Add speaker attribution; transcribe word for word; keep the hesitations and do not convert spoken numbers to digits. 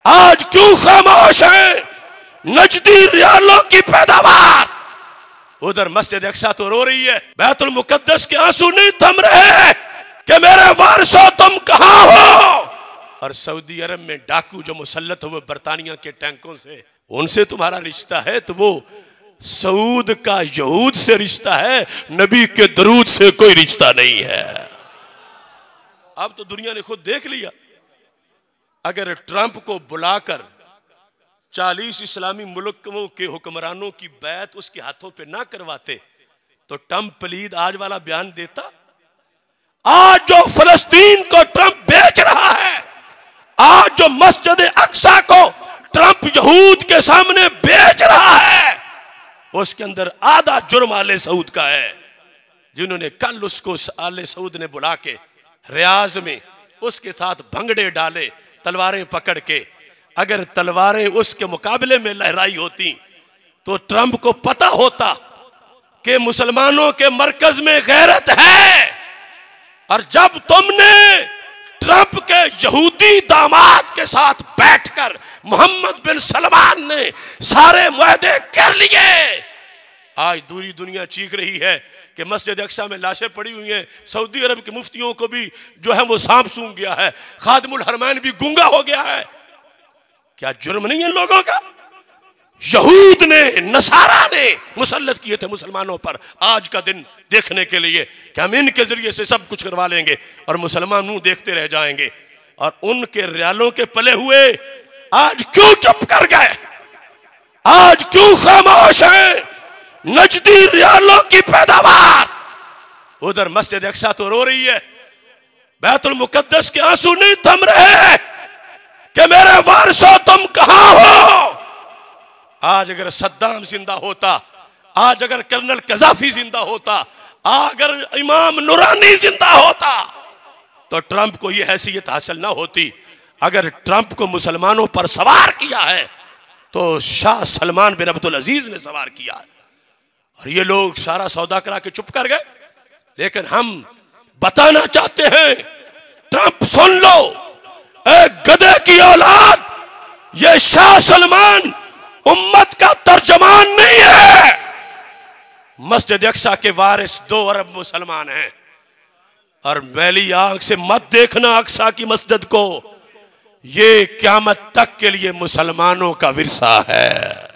Speaker 1: आज क्यों खामोश है? नजदी रियालों की पैदावार, उधर मस्जिद अक्सा तो रो रही है, बैतुल मुकद्दस के आंसू नहीं थम रहे कि मेरे वारसो तुम कहां हो। और सऊदी अरब में डाकू जो मुसल्लत हुए बरतानिया के टैंकों से, उनसे तुम्हारा रिश्ता है तो वो सऊद का यहूद से रिश्ता है, नबी के दरूद से कोई रिश्ता नहीं है। अब तो दुनिया ने खुद देख लिया, अगर ट्रंप को बुलाकर चालीस इस्लामी मुल्कों के हुक्मरानों की बैत उसके हाथों पे ना करवाते तो ट्रंप पलीद आज वाला बयान देता। आज जो फलस्तीन को ट्रंप बेच रहा है, आज जो मस्जिद अक्सा को ट्रंप यहूद के सामने बेच रहा है, उसके अंदर आधा जुर्म आले सऊद का है, जिन्होंने कल उसको आले सऊद ने बुला के रियाज में उसके साथ भंगड़े डाले तलवारें पकड़ के। अगर तलवारें उसके मुकाबले में लहराई होती तो ट्रंप को पता होता कि मुसलमानों के मरकज में गैरत है। और जब तुमने ट्रंप के यहूदी दामाद के साथ बैठकर मोहम्मद बिन सलमान ने सारे मुआहदे कर लिए, आज दूरी दुनिया चीख रही है कि मस्जिद अक्सा में लाशें पड़ी हुई हैं, सऊदी अरब के मुफ्तियों को भी जो है वो सांप सूंघ गया है, खादिमुल हरमैन भी गूंगा हो गया है। क्या जुर्म नहीं है लोगों का? यहूद ने, नसारा ने मुसल्लत किए थे मुसलमानों पर आज का दिन देखने के लिए कि हम इनके जरिए से सब कुछ करवा लेंगे और मुसलमान मुंह देखते रह जाएंगे। और उनके रियालों के पले हुए आज क्यों चुप कर गए? आज क्यों खामोश है? नजदी रियालों की पैदावार, उधर मस्जिद अक्सा तो रो रही है, बैतुल मुकद्दस के आंसू नहीं थम रहे कि मेरे वारसो तुम कहां हो। आज अगर सद्दाम जिंदा होता, आज अगर कर्नल कजाफी जिंदा होता, अगर इमाम नूरानी जिंदा होता तो ट्रंप को यह हैसियत हासिल ना होती। अगर ट्रंप को मुसलमानों पर सवार किया है तो शाह सलमान बिन अब्दुल अजीज ने सवार किया है। और ये लोग सारा सौदा करा के चुप कर गए। लेकिन हम बताना चाहते हैं, ट्रंप सुन लो, एक गधे की औलाद, ये शाह सलमान उम्मत का तर्जमान नहीं है। मस्जिद अक्सा के वारिस दो अरब मुसलमान हैं। और मैली आंख से मत देखना अक्सा की मस्जिद को, ये क़यामत तक के लिए मुसलमानों का विरसा है।